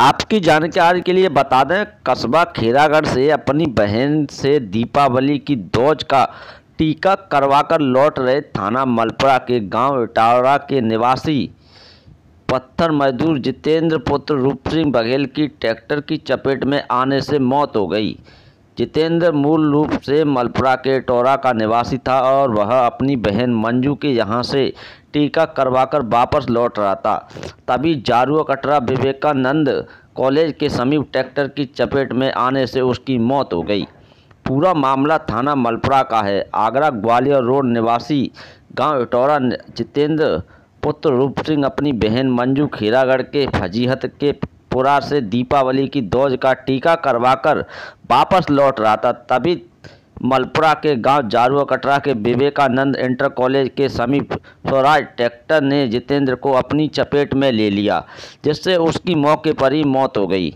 आपकी जानकारी के लिए बता दें, कस्बा खैरागढ़ से अपनी बहन से दीपावली की दौज का टीका करवाकर लौट रहे थाना मलपुरा के गांव इटावा के निवासी पत्थर मजदूर जितेंद्र पुत्र रूप सिंह बघेल की ट्रैक्टर की चपेट में आने से मौत हो गई। जितेंद्र मूल रूप से मलपुरा के इटौरा का निवासी था और वह अपनी बहन मंजू के यहां से टीका करवाकर वापस लौट रहा था। तभी जारुआ कटरा विवेकानंद कॉलेज के समीप ट्रैक्टर की चपेट में आने से उसकी मौत हो गई। पूरा मामला थाना मलपुरा का है। आगरा ग्वालियर रोड निवासी गांव इटौरा जितेंद्र पुत्र रूप सिंह अपनी बहन मंजू खैरागढ़ के फजीहत के पुरा से दीपावली की दौज का टीका करवाकर वापस लौट रहा था। तभी मलपुरा के गांव जारुआ कटरा के विवेकानंद इंटर कॉलेज के समीप स्वराज ट्रैक्टर ने जितेंद्र को अपनी चपेट में ले लिया, जिससे उसकी मौके पर ही मौत हो गई।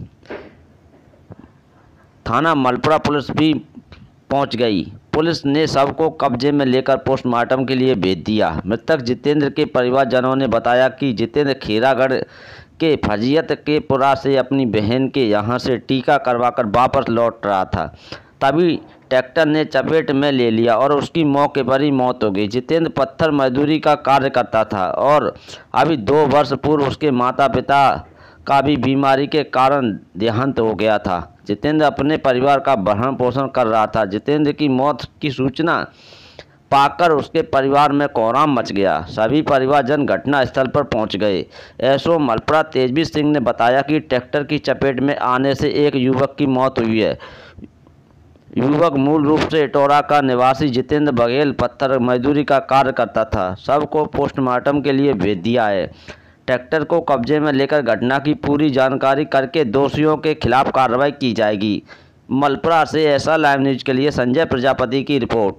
थाना मलपुरा पुलिस भी पहुंच गई। पुलिस ने शव को कब्जे में लेकर पोस्टमार्टम के लिए भेज दिया। मृतक जितेंद्र के परिवारजनों ने बताया कि जितेंद्र खैरागढ़ के फजीहत के पुरा से अपनी बहन के यहां से टीका करवाकर वापस लौट रहा था। तभी ट्रैक्टर ने चपेट में ले लिया और उसकी मौके पर ही मौत हो गई। जितेंद्र पत्थर मजदूरी का कार्य करता था और अभी 2 वर्ष पूर्व उसके माता पिता का भी बीमारी के कारण देहांत हो गया था। जितेंद्र अपने परिवार का भरण पोषण कर रहा था। जितेंद्र की मौत की सूचना पाकर उसके परिवार में कोहराम मच गया। सभी परिवारजन घटनास्थल पर पहुंच गए। एसओ मलपुरा तेजवीर सिंह ने बताया कि ट्रैक्टर की चपेट में आने से एक युवक की मौत हुई है। युवक मूल रूप से इटौरा का निवासी जितेंद्र बघेल पत्थर मजदूरी का कार्य करता था। शव को पोस्टमार्टम के लिए भेज दिया है। ट्रैक्टर को कब्जे में लेकर घटना की पूरी जानकारी करके दोषियों के खिलाफ कार्रवाई की जाएगी। मलपुरा से ऐसा लाइव न्यूज के लिए संजय प्रजापति की रिपोर्ट।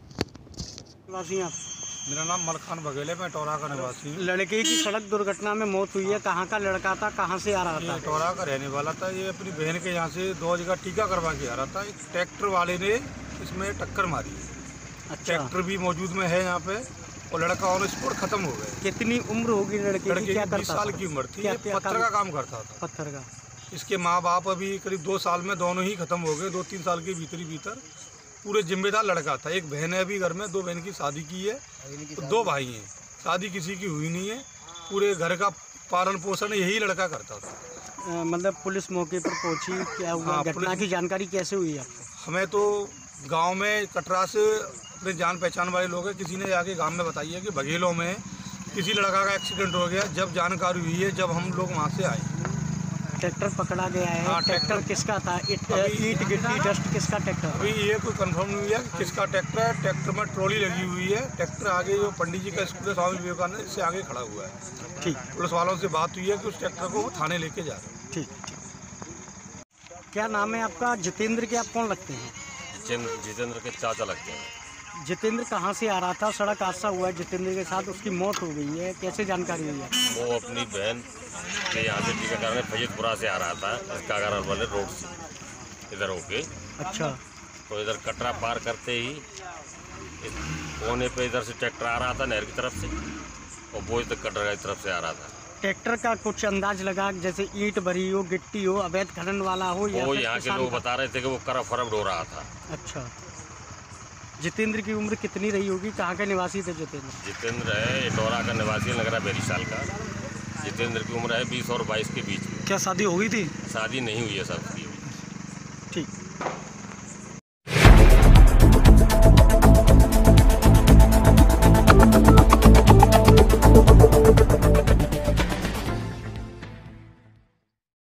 मेरा नाम मलखान बघेल है, मैं इटौरा का निवासी हूँ। लड़के की सड़क दुर्घटना में मौत हुई है। कहाँ का लड़का था, कहाँ से आ रहा था? इटौरा का रहने वाला था। ये अपनी बहन के यहाँ से दौज का टीका करवा के आ रहा था। एक ट्रैक्टर वाले ने इसमें टक्कर मारी है। अच्छा। ट्रैक्टर भी मौजूद में है यहाँ पे और लड़का ऑन स्पॉट खत्म हो गया। कितनी उम्र होगी लड़के की? क्या 20 साल की उम्र थी। पत्थर का काम करता था। पत्थर का। इसके माँ बाप अभी करीब 2 साल में दोनों ही खत्म हो गए। 2-3 साल के भीतर पूरे जिम्मेदार लड़का था। एक बहन है अभी घर में, 2 बहन की शादी की है, तो 2 भाई हैं। शादी किसी की हुई नहीं है। पूरे घर का पालन पोषण यही लड़का करता था। मतलब पुलिस मौके पर पहुंची, क्या हुआ? घटना की जानकारी कैसे हुई आपको? हमें तो गांव में कटरा से अपने जान पहचान वाले लोग हैं, किसी ने जाके गांव में बताई है कि बघेलों में किसी लड़का का एक्सीडेंट हो गया। जब जानकारी हुई है, जब हम लोग वहाँ से आए। ट्रैक्टर पकड़ा गया है। हाँ, ट्रैक्टर किसका था? ईंट गिट्टी डस्ट किसका ट्रैक्टर? अभी ये कोई कंफर्म नहीं है कि किसका ट्रैक्टर है। ट्रैक्टर में ट्रॉली लगी हुई है। ट्रैक्टर आगे जो पंडित जी का स्कूल है स्वामी विवेकानंद, इससे आगे खड़ा हुआ है। ठीक। पुलिस वालों से बात हुई है कि उस ट्रैक्टर को वो थाने लेके जा रहे हैं। ठीक। क्या नाम है आपका? जितेंद्र के आप कौन लगते हैं? जितेंद्र के चाचा लगते हैं। जितेंद्र कहाँ से आ रहा था? सड़क हादसा हुआ है जितेंद्र के साथ, उसकी मौत हो गई है, कैसे जानकारी हुई है? वो अपनी बहन के यहाँ से टीकाकरण फजीतपुरा से आ रहा था, कागरा वाले रोड से इधर होके। अच्छा। तो इधर कटरा पार करते ही कोने पे इधर से ट्रैक्टर आ रहा था नहर की तरफ से, और वो इधर कटरा की तरफ से आ रहा था। ट्रैक्टर का कुछ अंदाज लगा, जैसे ईंट भरी हो, गिट्टी हो, अवैध खनन वाला हो, या वो यहाँ के लोग बता रहे थे कि वो करफ हो रहा था। अच्छा। जितेंद्र की उम्र कितनी रही होगी? कहाँ के निवासी थे जितेंद्र? जितेंद्र है इटौरा का निवासी, लग रहा है 42 साल का। जितेंद्र की उम्र है 20 और 22 के बीच में। क्या शादी हो गई थी? शादी नहीं हुई है सबकी। ठीक।